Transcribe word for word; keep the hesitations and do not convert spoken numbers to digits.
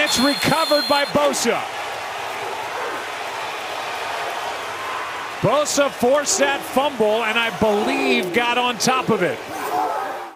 That's recovered by Bosa. Bosa forced that fumble and I believe got on top of it.